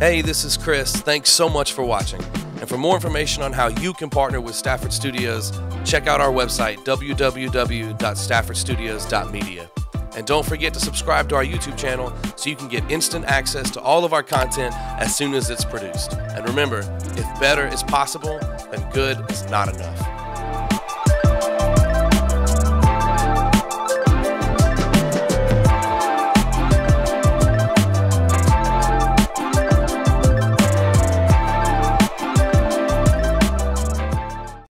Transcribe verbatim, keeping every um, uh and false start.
Hey, this is Chris. Thanks so much for watching. And for more information on how you can partner with Stafford Studios, check out our website, w w w dot stafford studios dot media. And don't forget to subscribe to our YouTube channel so you can get instant access to all of our content as soon as it's produced. And remember, if better is possible, then good is not enough.